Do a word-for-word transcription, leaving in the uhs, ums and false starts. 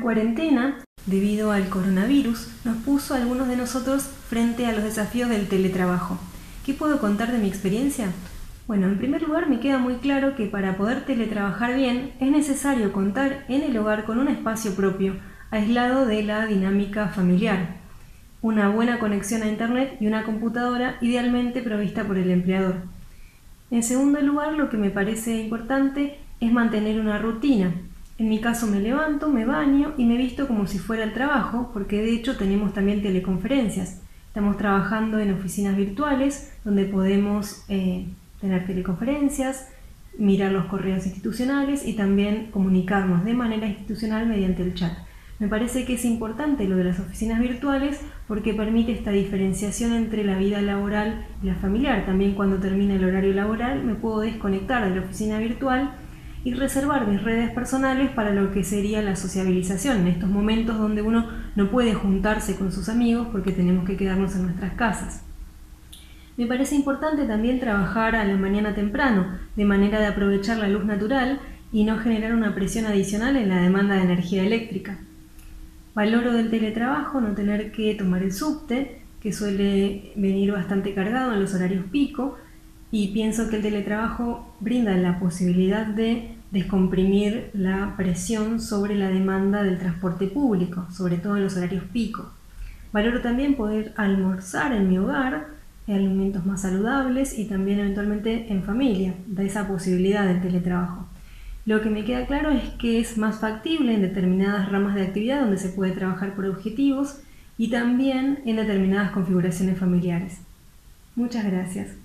cuarentena, debido al coronavirus, nos puso a algunos de nosotros frente a los desafíos del teletrabajo. ¿Qué puedo contar de mi experiencia? Bueno, en primer lugar me queda muy claro que para poder teletrabajar bien es necesario contar en el hogar con un espacio propio, aislado de la dinámica familiar, una buena conexión a internet y una computadora idealmente provista por el empleador. En segundo lugar, lo que me parece importante es mantener una rutina. En mi caso me levanto, me baño y me visto como si fuera al trabajo, porque de hecho tenemos también teleconferencias. Estamos trabajando en oficinas virtuales donde podemos eh, tener teleconferencias, mirar los correos institucionales y también comunicarnos de manera institucional mediante el chat. Me parece que es importante lo de las oficinas virtuales porque permite esta diferenciación entre la vida laboral y la familiar. También cuando termina el horario laboral me puedo desconectar de la oficina virtual y reservar mis redes personales para lo que sería la sociabilización en estos momentos donde uno no puede juntarse con sus amigos porque tenemos que quedarnos en nuestras casas. Me parece importante también trabajar a la mañana temprano, de manera de aprovechar la luz natural y no generar una presión adicional en la demanda de energía eléctrica. Valoro del teletrabajo no tener que tomar el subte, que suele venir bastante cargado en los horarios pico, y pienso que el teletrabajo brinda la posibilidad de descomprimir la presión sobre la demanda del transporte público, sobre todo en los horarios pico. Valoro también poder almorzar en mi hogar, alimentos más saludables y también eventualmente en familia, da esa posibilidad del teletrabajo. Lo que me queda claro es que es más factible en determinadas ramas de actividad donde se puede trabajar por objetivos y también en determinadas configuraciones familiares. Muchas gracias.